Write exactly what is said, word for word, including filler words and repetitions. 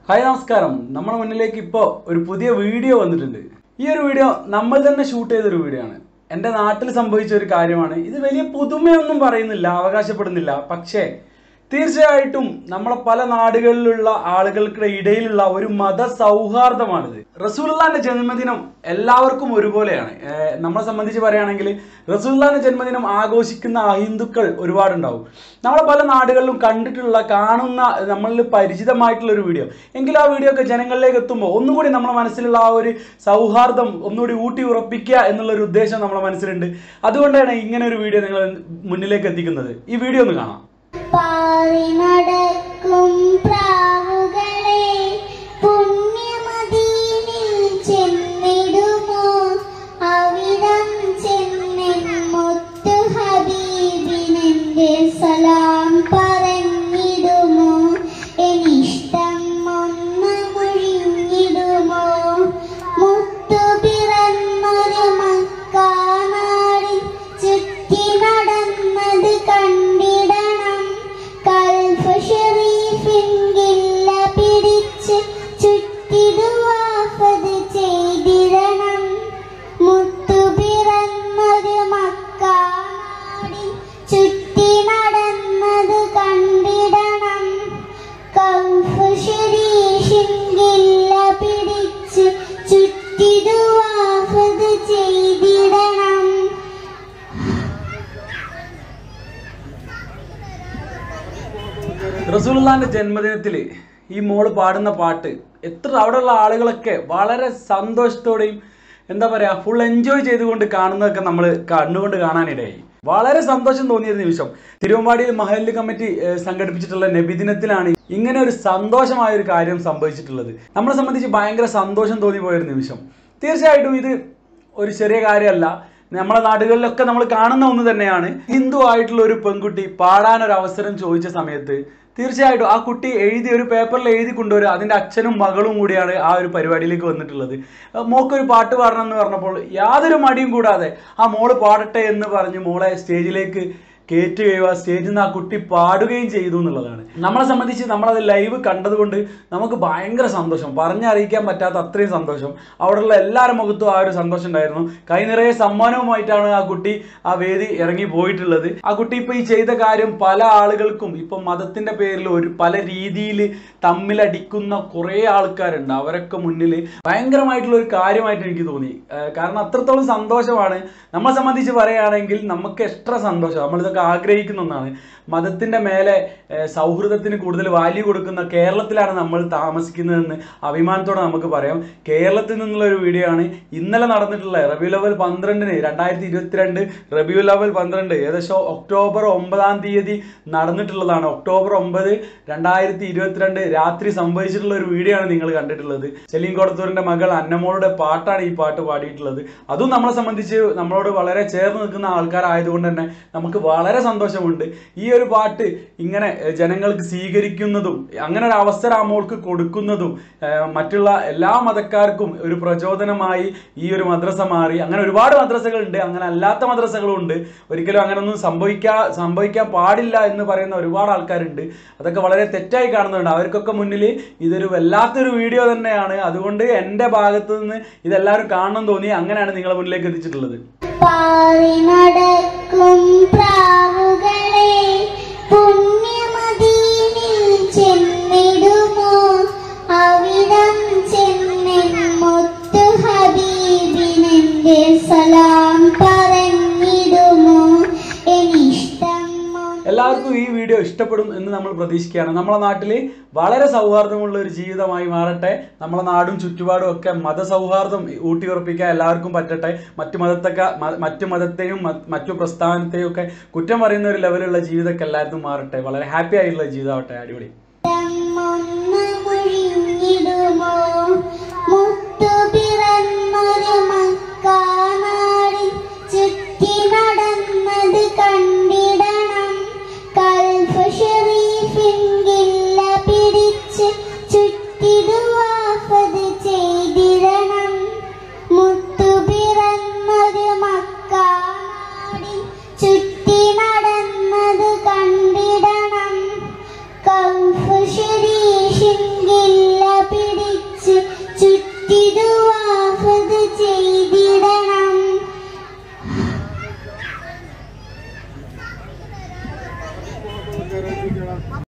Hi നമസ്കാരം. നമ്മുടെ മുന്നിലേക്ക് ഇപ്പോൾ ഒരു പുതിയ വീഡിയോ വന്നിട്ടുണ്ട്. ഈ ഒരു വീഡിയോ നമ്മൾ തന്നെ ഷൂട്ട് ചെയ്തൊരു വീഡിയോ ആണ്. എൻ്റെ നാട്ടിൽ സംഭവിച്ച ഒരു കാര്യമാണ്. ഇത് വലിയ പുതുമയൊന്നും പറയുന്നില്ല, അവകാശപ്പെടുന്നില്ല. പക്ഷേ തീർച്ചയായിട്ടും നമ്മളെ പല നാടുകളിലുള്ള ആളുകൾക്കിടെ ഇടയിലുള്ള ഒരു മത സൗഹാർദ്ദമാണിത്. റസൂലുള്ളാഹിന്റെ ജന്മദിനം എല്ലാവർക്കും ഒരുപോലെയാണ്. നമ്മളെ സംബന്ധിച്ച് പറയുകയാണെങ്കിൽ റസൂലുള്ളാഹിന്റെ ജന്മദിനം ആഘോഷിക്കുന്ന അഹിന്ദുക്കൾ ഒരുപാടുണ്ടാവും. നമ്മളെ പല നാടുകളിലും കണ്ടിട്ടുള്ള കാണുന്ന നമ്മളിൽ പരിചിതമായിട്ടുള്ള ഒരു വീഡിയോ. എങ്കിലും ആ വീഡിയോ ഒക്കെ ജനങ്ങളിലേക്ക് എത്തുമ്പോൾ ഒന്നുകൂടി നമ്മുടെ മനസ്സിലുള്ള ആ ഒരു സൗഹാർദ്ദം ഒന്നുകൂടി ഊട്ടി ഉറപ്പിക്കുക എന്നുള്ളൊരു ഉദ്ദേശം നമ്മുടെ മനസ്സിലുണ്ട്. അതുകൊണ്ടാണ് ഇങ്ങനെ ഒരു വീഡിയോ നിങ്ങൾ മുന്നിലേക്ക് എത്തിക്കുന്നത്. ഈ വീഡിയോ ഒന്ന് കാണാം. പാറി നടക്കും പ്രാവുകളെ പുണ്യമദീനിൽ ചെന്നിടുമോ, അവിടം ചെന്നെൻ മുത്തു ഹബീബിനെന്റെ സലാം പറഞ്ഞിടുമോ, എനിഷ്ടം ഒന്ന് മൊഴിഞ്ഞിടുമോ, മുത്തു പിറന്നൊരു മക്കാനാടിൽ ചുറ്റി നടന്നത് കണ്ടിടണം, കൽഫ് ഷരീഫിൻ ഗില്ല പിടിച്ച് ചുറ്റിടുവാഫത് ചെയ്തിടണം, മുത്തു പിറന്നൊരു മക്കാനാടിൽ ചുറ്റി നടന്നത് കണ്ടിടണം, കൽഫ് ഷരീഫിൻ ഗില്ല പിടിച്ച് ചുറ്റിടുവാഫത് ചെയ്തിടണം. റസൂലുള്ളാഹിന്റെ ജന്മദിനത്തിൽ ഈ മോള് പാടുന്ന പാട്ട് എത്ര അവിടെയുള്ള ആളുകളൊക്കെ വളരെ സന്തോഷത്തോടെയും എന്താ പറയുക ഫുൾ എൻജോയ് ചെയ്തുകൊണ്ട് കാണുന്നതൊക്കെ നമ്മൾ കണ്ണുകൊണ്ട് കാണാനിടയായി. വളരെ സന്തോഷം തോന്നിയ നിമിഷം. തിരുവമ്പാടിയിൽ മഹല്ല് കമ്മിറ്റി സംഘടിപ്പിച്ചിട്ടുള്ള നബിദിനത്തിലാണ് ഇങ്ങനെ ഒരു സന്തോഷമായ ഒരു കാര്യം സംഭവിച്ചിട്ടുള്ളത്. നമ്മളെ സംബന്ധിച്ച് ഭയങ്കര സന്തോഷം തോന്നിപ്പോയൊരു നിമിഷം. തീർച്ചയായിട്ടും ഇത് ഒരു ചെറിയ കാര്യമല്ല. നമ്മളെ നാടുകളിലൊക്കെ നമ്മൾ കാണുന്ന ഒന്ന് തന്നെയാണ്. ഹിന്ദു ആയിട്ടുള്ള ഒരു പെൺകുട്ടി പാടാനൊരു അവസരം ചോദിച്ച സമയത്ത് തീർച്ചയായിട്ടും ആ കുട്ടി എഴുതി ഒരു പേപ്പറിൽ എഴുതി കൊണ്ടുവരിക. അതിൻ്റെ അച്ഛനും മകളും കൂടിയാണ് ആ ഒരു പരിപാടിയിലേക്ക് വന്നിട്ടുള്ളത്. മോക്കൊരു പാട്ട് പാടണം എന്ന് പറഞ്ഞപ്പോൾ യാതൊരു മടിയും കൂടാതെ ആ മോള് പാടട്ടെ എന്ന് പറഞ്ഞ് മോളെ സ്റ്റേജിലേക്ക് കയറ്റുകയോ ആ സ്റ്റേജിൽ നിന്ന് ആ കുട്ടി പാടുകയും ചെയ്തു എന്നുള്ളതാണ്. നമ്മളെ സംബന്ധിച്ച് നമ്മളത് ലൈവ് കണ്ടതുകൊണ്ട് നമുക്ക് ഭയങ്കര സന്തോഷം, പറഞ്ഞറിയിക്കാൻ പറ്റാത്ത അത്രയും സന്തോഷം. അവിടെയുള്ള എല്ലാവരുടെ മുഖത്തും ആ ഒരു സന്തോഷം ഉണ്ടായിരുന്നു. കൈ നിറയെ സമ്മാനവുമായിട്ടാണ് ആ കുട്ടി ആ വേദി ഇറങ്ങി പോയിട്ടുള്ളത്. ആ കുട്ടി ഇപ്പോൾ ഈ ചെയ്ത കാര്യം പല ആളുകൾക്കും ഇപ്പം മതത്തിൻ്റെ പേരിൽ ഒരു പല രീതിയിൽ തമ്മിലടിക്കുന്ന കുറേ ആൾക്കാരുണ്ട്. അവരൊക്കെ മുന്നിൽ ഭയങ്കരമായിട്ടുള്ള ഒരു കാര്യമായിട്ട് എനിക്ക് തോന്നി. കാരണം അത്രത്തോളം സന്തോഷമാണ്. നമ്മളെ സംബന്ധിച്ച് പറയുകയാണെങ്കിൽ നമുക്ക് എക്സ്ട്രാ സന്തോഷം. നമ്മളിതൊക്കെ ആഗ്രഹിക്കുന്ന ഒന്നാണ്. മതത്തിൻ്റെ മേലെ സൗഹൃദത്തിന് കൂടുതൽ വാല്യൂ കൊടുക്കുന്ന കേരളത്തിലാണ് നമ്മൾ താമസിക്കുന്നതെന്ന് അഭിമാനത്തോടെ നമുക്ക് പറയാം. കേരളത്തിൽ നിന്നുള്ള ഒരു വീഡിയോ ആണ് ഇന്നലെ നടന്നിട്ടുള്ള റബിയുൽ അവ്വൽ പന്ത്രണ്ടിന് രണ്ടായിരത്തി ഇരുപത്തിരണ്ട് റബിയുൽ അവ്വൽ പന്ത്രണ്ട് ഏകദേശം ഒക്ടോബർ ഒമ്പതാം തീയതി നടന്നിട്ടുള്ളതാണ്. ഒക്ടോബർ ഒമ്പത് രണ്ടായിരത്തി ഇരുപത്തിരണ്ട് രാത്രി സംഭവിച്ചിട്ടുള്ള ഒരു വീഡിയോ ആണ് നിങ്ങൾ കണ്ടിട്ടുള്ളത്. സെലീം കോടത്തൂരിൻ്റെ മകൾ അന്നമോളുടെ പാട്ടാണ് ഈ പാട്ട് പാടിയിട്ടുള്ളത്. അതും നമ്മളെ സംബന്ധിച്ച് നമ്മളോട് വളരെ ചേർന്ന് നിൽക്കുന്ന ആൾക്കാരായതുകൊണ്ട് തന്നെ നമുക്ക് വളരെ സന്തോഷമുണ്ട്. ഈ ഒരു പാട്ട് ഇങ്ങനെ ജനങ്ങൾക്ക് സ്വീകരിക്കുന്നതും അങ്ങനെ ഒരു അവസരം ആ മോൾക്ക് കൊടുക്കുന്നതും മറ്റുള്ള എല്ലാ മതക്കാർക്കും ഒരു പ്രചോദനമായി ഈ ഒരു മദ്രസ മാറി. അങ്ങനെ ഒരുപാട് മദ്രസകളുണ്ട്, അങ്ങനെ അല്ലാത്ത മദ്രസകളും ഉണ്ട്. ഒരിക്കലും അങ്ങനൊന്നും സംഭവിക്കാ സംഭവിക്കാൻ പാടില്ല എന്ന് പറയുന്ന ഒരുപാട് ആൾക്കാരുണ്ട്. അതൊക്കെ വളരെ തെറ്റായി കാണുന്നുണ്ട്. അവർക്കൊക്കെ മുന്നിൽ ഇതൊരു വല്ലാത്തൊരു വീഡിയോ തന്നെയാണ്. അതുകൊണ്ട് എൻ്റെ ഭാഗത്തു നിന്ന് ഇതെല്ലാവരും കാണണം തോന്നി. അങ്ങനെയാണ് നിങ്ങളെ മുന്നിലേക്ക് എത്തിച്ചിട്ടുള്ളത്. പാറി നടക്കും പ്രാവുകളെ പുണ്യമദീനിൽ ചെന്നിടുമോ, അവിടം ചെന്നെൻ മുത്തു ഹബീബിനെന്റെ സലാം പറഞ്ഞിടുമോ, എനിഷ്ടം. എല്ലാവർക്കും ഈ വീഡിയോ ഇഷ്ടപ്പെടും എന്ന് നമ്മൾ പ്രതീക്ഷിക്കുകയാണ്. നമ്മളെ നാട്ടിൽ വളരെ സൗഹാർദ്ദമുള്ള ഒരു ജീവിതമായി മാറട്ടെ. നമ്മളെ നാടും ചുറ്റുപാടും ഒക്കെ മതസൗഹാർദ്ദം ഊട്ടിയുറപ്പിക്കാൻ എല്ലാവർക്കും പറ്റട്ടെ. മറ്റു മതത്തൊക്കെ മറ്റു മതത്തെയും മറ്റു പ്രസ്ഥാനത്തെയും ഒക്കെ കുറ്റം പറയുന്ന ഒരു ലെവലുള്ള ജീവിതമൊക്കെ എല്ലാവർക്കും മാറട്ടെ. വളരെ ഹാപ്പി ആയിട്ടുള്ള ജീവിതമാവട്ടെ. അടിപൊളി. ചുറ്റി നടന്നത് കണ്ടിടണം, കൽഫ് ഷരീഫിൻ ഗില്ല പിടിച്ച് ചുറ്റിടുവാഫത് ചെയ്തിടണം, മുത്തു പിറന്നൊരു മക്കാനാടിൽ ചുറ്റി നടന്നത് കണ്ടിടണം, കൽഫ് ഷരീഫിൻ ഗില്ല നമസ്കാരം.